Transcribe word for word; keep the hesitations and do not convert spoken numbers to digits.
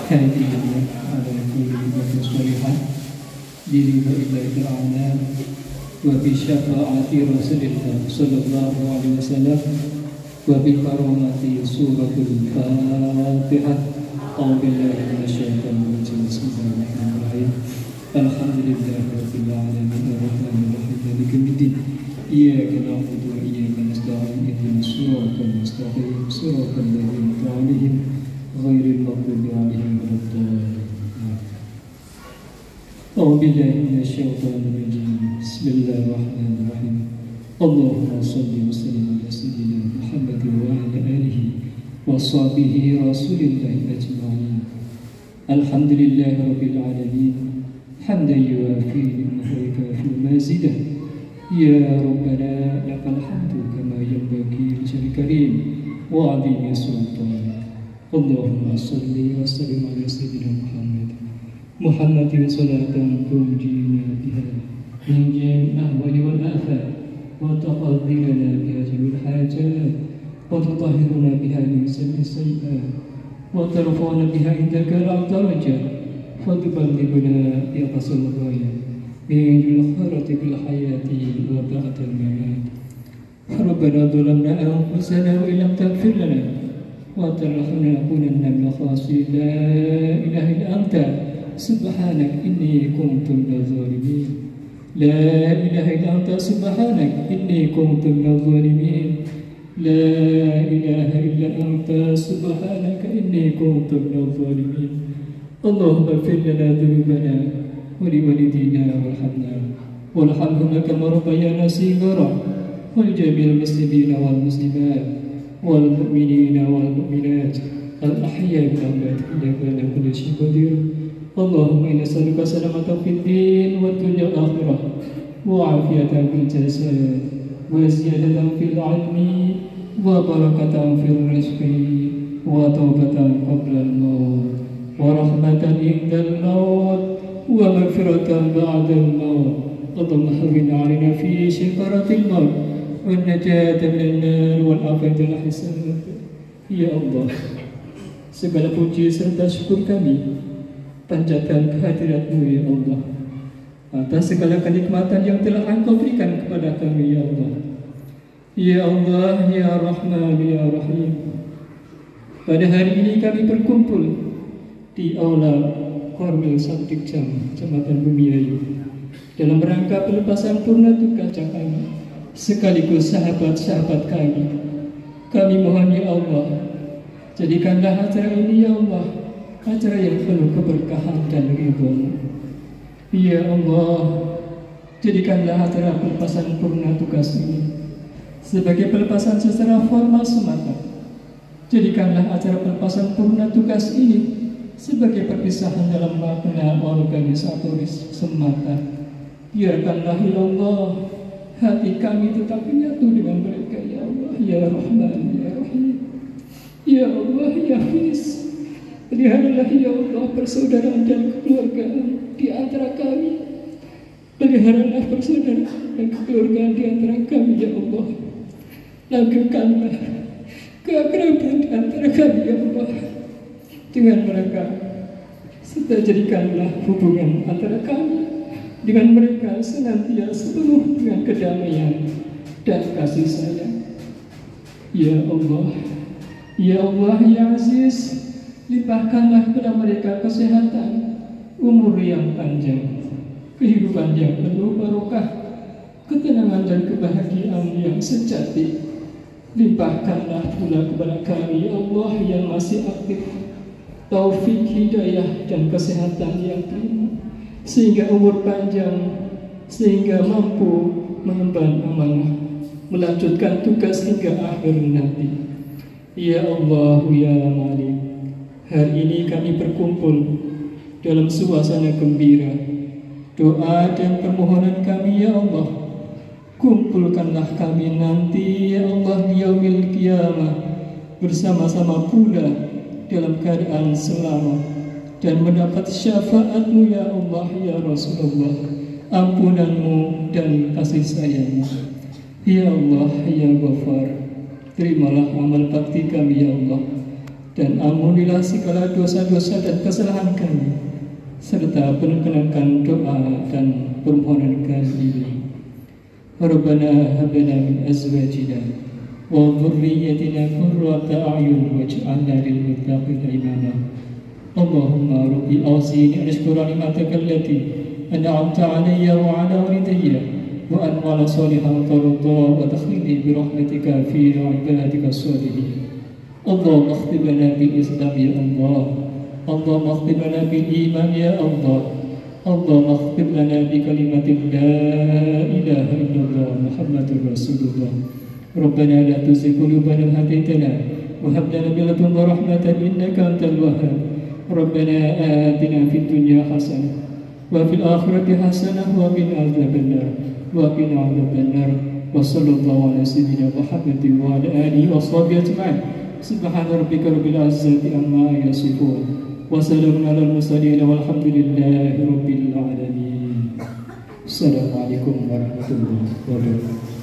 هذه على كل عبادة صالحة برضا الله تعالى وبشفاعة رسول الله صلى الله عليه وسلم وبكرامة سورة الفاتحة. أعوذ بالله من الشيطان الرجيم. بسم الله الرحمن الرحيم. الحمد لله رب العالمين الرحمن الرحيم مالك يوم الدين إياك نعبد وإياك نستعين اهدنا الصراط المستقيم صراط الذين أنعمت عليهم غير المغضوب عليهم ولا الضالين. أعوذ بالله من الشيطان الرجيم. بسم الله الرحمن الرحيم. اللهم صل وسلم على سيدنا محمد وعلى آله وصحبه رسول الله أجمعين. الحمد لله رب العالمين حمدا يوافي نعمه ويكافئ مزيده. يا ربنا لك الحمد كما ينبغي لوجهك الكريم وعظيم سلطانك. اللهم صل وسلم على سيدنا محمد محمد صلاة تنجينا بها من جميع الأهوال والآفات وتقضي لنا بها جميع الحاجات وتطهرنا بها من سبيل السيئات وترفعنا بها عندك الأعلى درجة وتبلغنا بأقصى الغاية من الخيرات بالحياة وبعد الممات. ربنا ظلمنا أنفسنا وإن لم تغفر لنا وترحمنا لنكونن من الخاسرين. لا إله إلا أنت سبحانك إني كنت من الظالمين. لا إله إلا أنت سبحانك إني كنت من الظالمين. لا إله إلا أنت سبحانك إني كنت من الظالمين. اللهم اغفر لنا ذنوبنا ولوالدينا وارحمنا وارحمهما كما ربيانا صغارا ولجميع المسلمين والمسلمات والمؤمنين والمؤمنات الأحياء والأموات إنك على كل شيء قدير. اللهم إنا نسألك سلامة في الدين والدنيا والآخرة وعافية في الجسد وزيادة في العلم وبركة في الرزق وتوبة قبل الموت ورحمة عند الموت ومغفرة بعد الموت. اللهم هون علينا في شفرة الموت والنجاة من النار والعافية الحساب. Ya Allah, segala puji serta syukur kami panjatkan kehadirat-Mu ya Allah atas segala kenikmatan yang telah Engkau berikan kepada kami ya Allah. Ya Allah, ya Rahman, ya Rahim. Pada hari ini kami berkumpul di Aula Korwil Sabdikjam, Kecamatan Bumiayu, dalam rangka pelepasan purna tugas kami sekaligus sahabat-sahabat kami. Kami mohon ya Allah, jadikanlah acara ini ya Allah acara yang penuh keberkahan dan ridho-Mu. Ya Allah, jadikanlah acara pelepasan purna tugas ini sebagai pelepasan secara formal semata. Jadikanlah acara pelepasan purna tugas ini sebagai perpisahan dalam makna organisatoris semata. Biarkanlah ya Allah hati kami tetap menyatu dengan mereka ya Allah, ya Rahman, ya Rahim. Ya Allah, ya Hafiz, peliharalah ya Allah persaudaraan dan kekeluargaan di antara kami. Peliharalah persaudaraan dan kekeluargaan di antara kami ya Allah. Langgengkanlah keakraban di antara kami ya Allah dengan mereka, serta jadikanlah hubungan antara kami dengan mereka senantiasa penuh dengan kedamaian dan kasih sayang. Ya Allah, ya Allah, ya Aziz, limpahkanlah kepada mereka kesehatan, umur yang panjang, kehidupan yang penuh barokah, ketenangan dan kebahagiaan yang sejati. Limpahkanlah pula kepada kami ya Allah yang masih aktif taufik, hidayah dan kesehatan yang prima, sehingga umur panjang, sehingga mampu mengemban amanah, melanjutkan tugas hingga akhir nanti. Ya Allah, ya Malik, hari ini kami berkumpul dalam suasana gembira. Doa dan permohonan kami ya Allah, kumpulkanlah kami nanti ya Allah di yaumil qiyamah bersama-sama pula dalam keadaan selamat dan mendapat syafaat-Mu ya Allah ya Rasulullah, ampunan-Mu dan kasih sayang-Mu. Ya Allah, ya Ghafar, terimalah amal bakti kami ya Allah. dan ampunilah segala dosa-dosa dan kesalahan kami, serta perkenankan doa dan permohonan kami. Rabbana hab lana min azwajina wa dhurriyyatina qurrata a'yun waj'alna lil muttaqina imama. Allahumma rabbi awzini an ashkura ni'mataka allati an'amta 'alayya wa 'ala walidayya wa an a'mala salihan tarda wa takhilni bi rahmatika fi ibadika as-salihin. Allahumma akhtib lana bil islam ya Allah. Allahumma akhtib lana bil iman ya Allah. Allahumma akhtib lana bi kalimatin la ilaha illallah Muhammadur Rasulullah. Rabbana la tuzigh qulubana idh hadaytana wa hab lana min ladunka rahmatan innaka antal wahhab. Rabbana atina fid dunya hasanah wa fil akhirati hasanah wa qina adzabannar wa qina adzabannar. Wa sallallahu ala sayyidina Muhammadin wa ala alihi wa sahbihi ajma'in. Subhana rabbika rabbil izzati amma yasifun wa salamun alal mursalin walhamdulillahi rabbil alamin. Assalamualaikum warahmatullahi wabarakatuh.